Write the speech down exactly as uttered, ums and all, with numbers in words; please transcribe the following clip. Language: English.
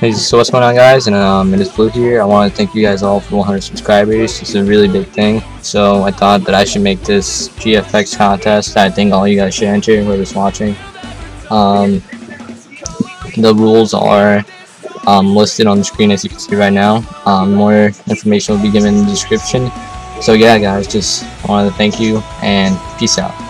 Hey, so what's going on, guys? And um, it is Blue here. I want to thank you guys all for one hundred subscribers. It's a really big thing, so I thought that I should make this G F X contest that I think all you guys should enter, whoever's watching. Um, the rules are um, listed on the screen as you can see right now. Um, more information will be given in the description. So yeah, guys, just wanted to thank you and peace out.